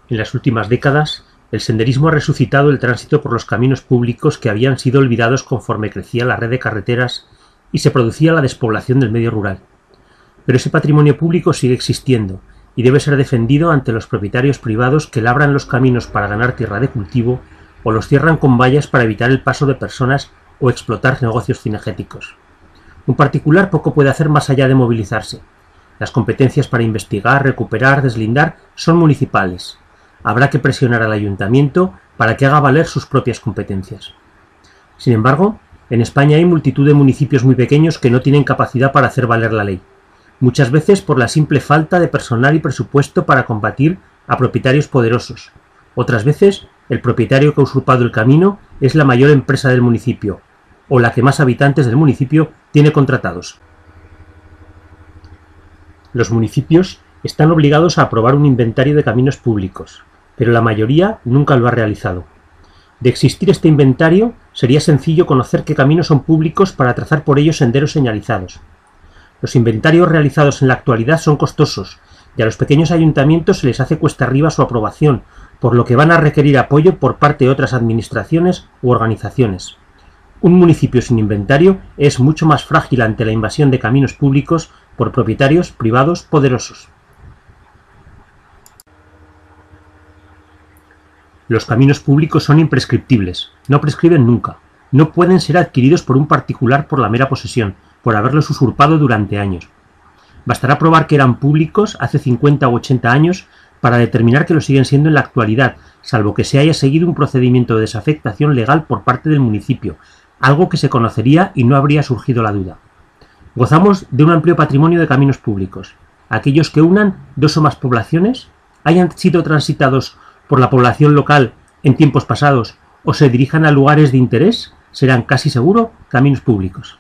En las últimas décadas, el senderismo ha resucitado el tránsito por los caminos públicos que habían sido olvidados conforme crecía la red de carreteras y se producía la despoblación del medio rural. Pero ese patrimonio público sigue existiendo y debe ser defendido ante los propietarios privados que labran los caminos para ganar tierra de cultivo o los cierran con vallas para evitar el paso de personas o explotar negocios cinegéticos. Un particular poco puede hacer más allá de movilizarse. Las competencias para investigar, recuperar, deslindar son municipales. Habrá que presionar al ayuntamiento para que haga valer sus propias competencias. Sin embargo, en España hay multitud de municipios muy pequeños que no tienen capacidad para hacer valer la ley, muchas veces por la simple falta de personal y presupuesto para combatir a propietarios poderosos. Otras veces, el propietario que ha usurpado el camino es la mayor empresa del municipio, o la que más habitantes del municipio tiene contratados. Los municipios están obligados a aprobar un inventario de caminos públicos, pero la mayoría nunca lo ha realizado. De existir este inventario, sería sencillo conocer qué caminos son públicos para trazar por ellos senderos señalizados. Los inventarios realizados en la actualidad son costosos y a los pequeños ayuntamientos se les hace cuesta arriba su aprobación, por lo que van a requerir apoyo por parte de otras administraciones u organizaciones. Un municipio sin inventario es mucho más frágil ante la invasión de caminos públicos por propietarios privados poderosos. Los caminos públicos son imprescriptibles, no prescriben nunca, no pueden ser adquiridos por un particular por la mera posesión, por haberlos usurpado durante años. Bastará probar que eran públicos hace 50 u 80 años para determinar que lo siguen siendo en la actualidad, salvo que se haya seguido un procedimiento de desafectación legal por parte del municipio, algo que se conocería y no habría surgido la duda. Gozamos de un amplio patrimonio de caminos públicos. Aquellos que unan dos o más poblaciones, hayan sido transitados por la población local en tiempos pasados o se dirijan a lugares de interés, serán casi seguro caminos públicos.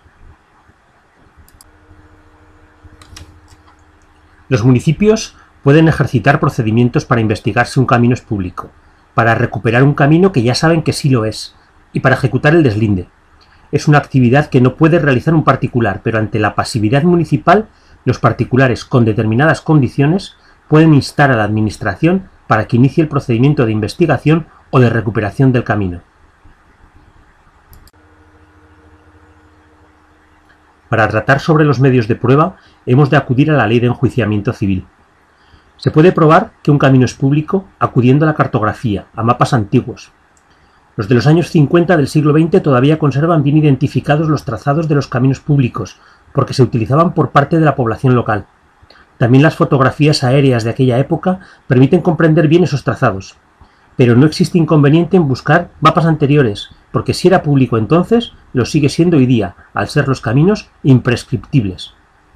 Los municipios pueden ejercitar procedimientos para investigar si un camino es público, para recuperar un camino que ya saben que sí lo es, y para ejecutar el deslinde. Es una actividad que no puede realizar un particular, pero ante la pasividad municipal, los particulares con determinadas condiciones pueden instar a la administración para que inicie el procedimiento de investigación o de recuperación del camino. Para tratar sobre los medios de prueba, hemos de acudir a la ley de enjuiciamiento civil. Se puede probar que un camino es público acudiendo a la cartografía, a mapas antiguos. Los de los años 50 del siglo XX todavía conservan bien identificados los trazados de los caminos públicos, porque se utilizaban por parte de la población local. También las fotografías aéreas de aquella época permiten comprender bien esos trazados. Pero no existe inconveniente en buscar mapas anteriores, porque si era público entonces, lo sigue siendo hoy día, al ser los caminos imprescriptibles.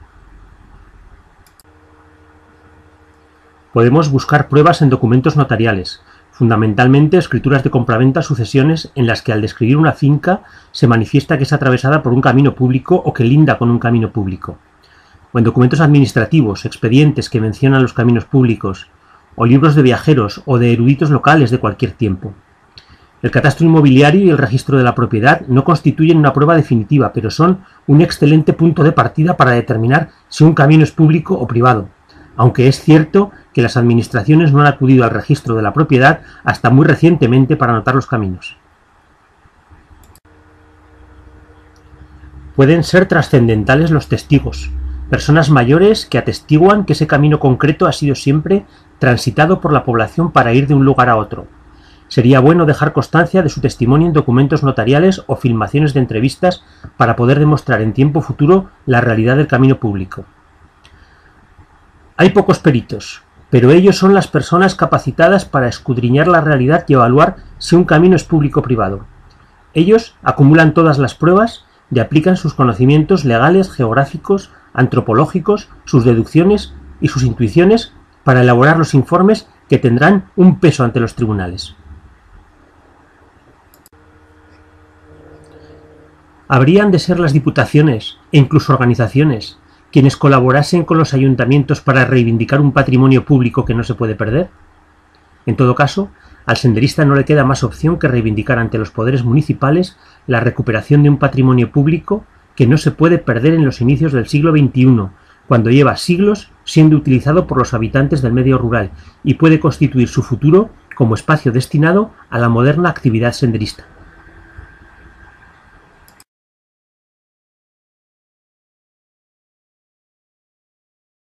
Podemos buscar pruebas en documentos notariales, fundamentalmente escrituras de compraventa, sucesiones en las que al describir una finca se manifiesta que es atravesada por un camino público o que linda con un camino público, o en documentos administrativos, expedientes que mencionan los caminos públicos, o libros de viajeros o de eruditos locales de cualquier tiempo. El catastro inmobiliario y el registro de la propiedad no constituyen una prueba definitiva, pero son un excelente punto de partida para determinar si un camino es público o privado, aunque es cierto que las administraciones no han acudido al registro de la propiedad hasta muy recientemente para anotar los caminos. Pueden ser trascendentales los testigos, personas mayores que atestiguan que ese camino concreto ha sido siempre transitado por la población para ir de un lugar a otro. Sería bueno dejar constancia de su testimonio en documentos notariales o filmaciones de entrevistas para poder demostrar en tiempo futuro la realidad del camino público. Hay pocos peritos, pero ellos son las personas capacitadas para escudriñar la realidad y evaluar si un camino es público o privado. Ellos acumulan todas las pruebas y aplican sus conocimientos legales, geográficos, antropológicos, sus deducciones y sus intuiciones para elaborar los informes que tendrán un peso ante los tribunales. Habrían de ser las diputaciones e incluso organizaciones quienes colaborasen con los ayuntamientos para reivindicar un patrimonio público que no se puede perder. En todo caso, al senderista no le queda más opción que reivindicar ante los poderes municipales la recuperación de un patrimonio público que no se puede perder en los inicios del siglo XXI, cuando lleva siglos siendo utilizado por los habitantes del medio rural y puede constituir su futuro como espacio destinado a la moderna actividad senderista.